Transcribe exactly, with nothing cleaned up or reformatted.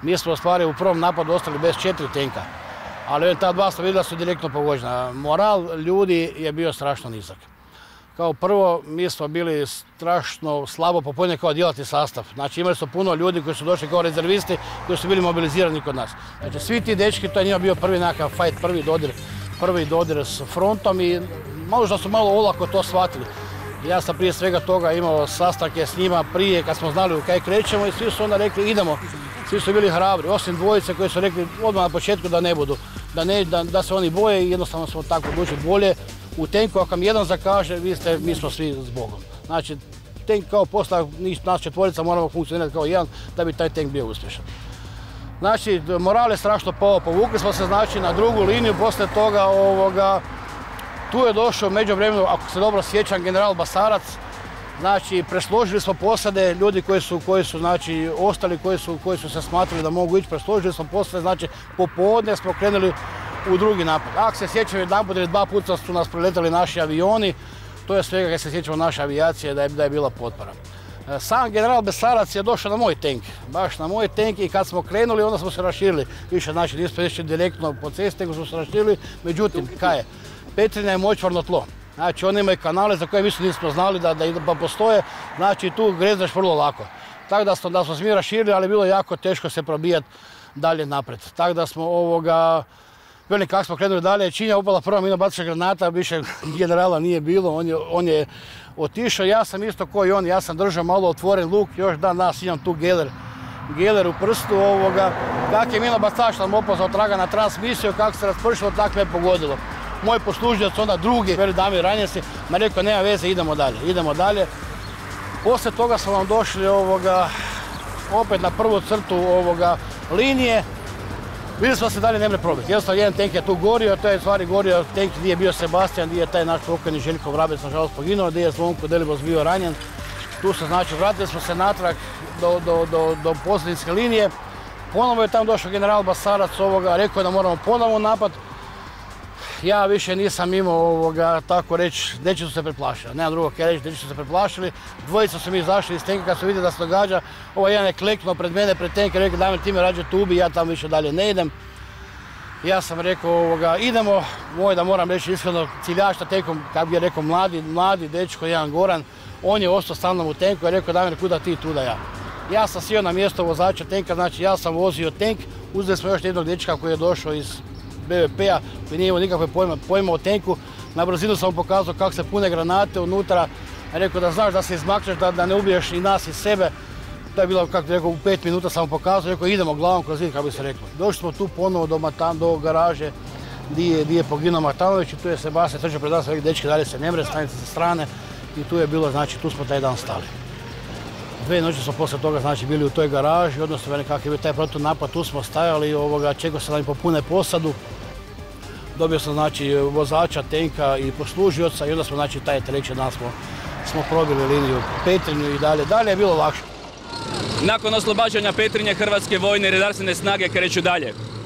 Mi smo u stvari u prvom napadu ostali bez četiri tenka, ali ta dva smo vidjeli da su direktno pogođena. Moral ljudi je bio strašno nizak. Kao prvo, mi smo bili strašno slabo popunjeni kao djelatni sastav. Znači imali smo puno ljudi koji su došli kao rezervisti, koji su bili mobilizirani kod nas. Znači svi ti dečki, to je njima bio prvi nekakav fight, prvi dodir, prvi dodir s frontom i možda su malo olako to shvatili. Ja sam prije svega toga imao sastanke s njima prije kad smo znali u kaj krećemo i svi su onda rekli idemo. Svi su bili hrabri, osim dvojice koji su rekli odmah na početku da ne budu, da, ne, da, da se oni boje i jednostavno smo tako odlučili bolje. U tenku, ako mi jedan zakaže, vi ste, mi smo svi s Bogom. Znači, tenk kao posla, nas četvorica moramo funkcionirati kao jedan da bi taj tenk bio uspješan. Znači, moral je strašno pao, povukli smo se znači na drugu liniju, poslije toga ovoga, tu je došao međuvremenu, ako se dobro sjećam, general Basarac. Znači, presložili smo posade, ljudi koji su, koji su znači, ostali, koji su, koji su se smatrali da mogu ići, presložili smo posade, znači, popodne smo krenuli u drugi napad. Ako se sjećam jedanput ili dva puta su nas preletali naši avioni, to je svega kad se sjećamo naše avijacije da je, da je bila potpora. Sam general Besarac je došao na moj tenk, baš na moj tenk i kad smo krenuli onda smo se raširili. Više znači nismo išli direktno po cesti, nego smo se raširili, međutim, kaj je? Petrinja je močvarno tlo. Znači oni imaju kanale za koje mi nismo znali da, da, da postoje, znači tu grezneš vrlo lako. Tako da smo, da smo svi raširili, ali bilo jako teško se probijati dalje napred. Tako da smo ovoga, velim kako smo krenuli dalje, činja upala prva mina baciša granata, više generala nije bilo, on je, on je otišao. Ja sam isto kao i on, ja sam držao malo otvoren luk, još dan danas imam tu geler, geler u prstu. Ovoga. Kak je mina bacač nam opazao traga na transmisiju, kako se raspršilo, tako me je pogodilo. Moj poslužioc, onda drugi, veli Damir Ranjesi, me rekao nema veze, idemo dalje, idemo dalje. Poslije toga smo vam došli ovoga, opet na prvu crtu ovoga, linije. Vidjeli smo se dalje ne mre probiti. Jednostavno jedan tank je tu gorio, to je stvari gorio tank gdje je bio Sebastian, gdje je taj naš pokojni Željko Vrabec nažalost poginuo, gdje je Zvonko Delibos bio ranjen. Tu se znači vratili smo se natrag do, do, do, do posljedinske linije. Ponovo je tamo došao general Basarac, ovoga, rekao je da moramo ponovo napad. Ja više nisam imao ovoga, tako reći, dečki su se preplašili. Nema drugog kaj reći, dečki su se preplašili. Dvojica su mi izašli iz tenka kad su vidjeli da se događa. Ovaj jedan je kleknuo pred mene, pred tenka, rekao Damir ti me rađe tu ubi, ja tamo više dalje ne idem. Ja sam rekao ovoga, idemo, moj da moram reći iskreno, ciljašta tenkom, kako bi je rekao, mladi, mladi dečko, jedan Goran, on je ostao sa mnom u tenku i rekao Damir kuda ti, tuda ja. Ja sam sjeo na mjesto vozača tenka, znači ja sam vozio tenk, uzeli smo još jednog dečka koji je došao iz be ve pe-a koji nije imao nikakve pojma, pojma o tenku. Na brzinu sam mu pokazao kako se pune granate unutra. Rekao da znaš da se izmakneš, da, da ne ubiješ i nas i sebe. To je bilo, kako rekao, u pet minuta sam mu pokazao. Rekao idemo glavom kroz zid, kako bi se reklo. Došli smo tu ponovo do, Matan, do garaže gdje je, je poginuo Matanović i tu je Sebastian trčao pred nas, rekao dečki dalje se ne mre, stanite sa strane. I tu je bilo, znači tu smo taj dan stali. Dve noći smo posle toga znači, bili u toj garaži, odnosno kakav je bio taj protunapad, tu smo stajali, ovoga, čekao sam da mi popune posadu. Dobio sam znači, vozača, tenka i poslužioca i onda smo znači, taj treći dan smo, smo probili liniju Petrinju i dalje. Dalje je bilo lakše. Nakon oslobađanja Petrinje, hrvatske vojne i redarstvene snage kreću dalje.